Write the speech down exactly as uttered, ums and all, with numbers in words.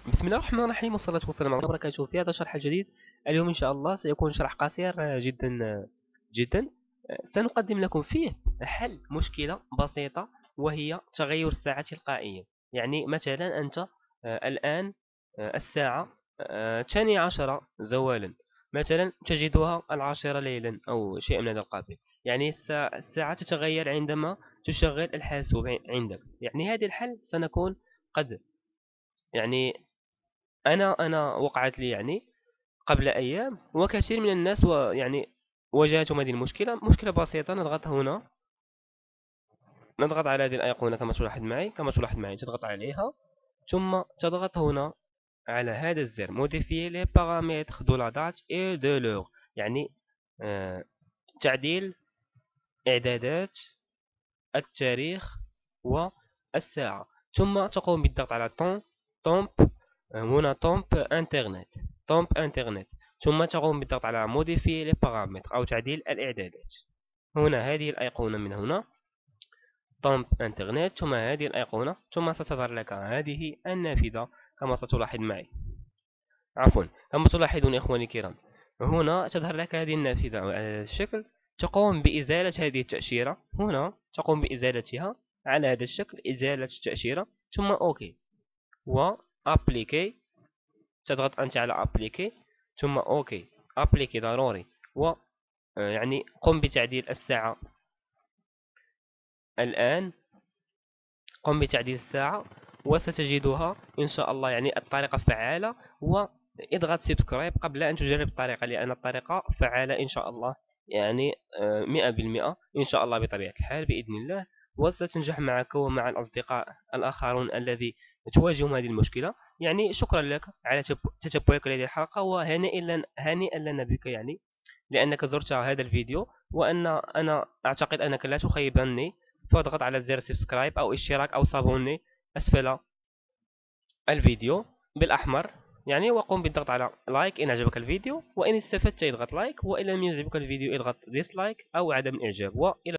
بسم الله الرحمن الرحيم، والصلاة والسلام على رسول الله وبركاته. في هذا الشرح الجديد اليوم إن شاء الله سيكون شرح قصير جدا جدا. سنقدم لكم فيه حل مشكلة بسيطة، وهي تغير الساعة تلقائيا. يعني مثلا أنت آه، الآن آه، الساعة آه، الثانية عشرة زوالا، مثلا تجدها العاشرة ليلا أو شيء من هذا القبيل. يعني الساعة الساعة تتغير عندما تشغل الحاسوب عندك. يعني هذه الحل سنكون قد يعني انا انا وقعت لي يعني قبل ايام، وكثير من الناس ويعني واجهتهم هذه المشكله. مشكله بسيطه، نضغط هنا، نضغط على هذه الايقونه كما تلاحظ معي كما تلاحظ معي تضغط عليها، ثم تضغط هنا على هذا الزر modifier les paramètres de la date et de l'heure. يعني آه تعديل اعدادات التاريخ والساعه. ثم تقوم بالضغط على طون طومب هنا طومب انترنت طومب انترنت ثم تقوم بالضغط على موديفي لي بارامتر أو تعديل الإعدادات. هنا هذه الأيقونة، من هنا طومب انترنت، ثم هذه الأيقونة، ثم ستظهر لك هذه النافذة كما ستلاحظ معي. عفوا، كما تلاحظون إخواني الكرام، هنا تظهر لك هذه النافذة على هذا الشكل. تقوم بإزالة هذه التأشيرة، هنا تقوم بإزالتها على هذا الشكل، إزالة التأشيرة، ثم أوكي و أبليكي. تضغط أنت على أبليكي ثم أوكي. أبليكي ضروري، و يعني قم بتعديل الساعة الآن. قم بتعديل الساعة وستجدها إن شاء الله يعني الطريقة فعالة. واضغط سبسكرايب قبل أن تجرب الطريقة، لأن الطريقة فعالة إن شاء الله، يعني مئة بالمئة إن شاء الله بطبيعة الحال بإذن الله. وستنجح معك ومع الأصدقاء الآخرون الذي تواجههم هذه المشكلة. يعني شكرا لك على تتبعك لهذه الحلقة، وهنيئا هنيئا لنا بك، يعني لأنك زرت هذا الفيديو، وأن أنا أعتقد أنك لا تخيبني. فاضغط على زر سبسكرايب أو اشتراك أو صابوني أسفل الفيديو بالأحمر، يعني وقم بالضغط على لايك إن أعجبك الفيديو، وإن استفدت اضغط لايك، وإن لم يعجبك الفيديو اضغط ديسلايك أو عدم الإعجاب. وإلى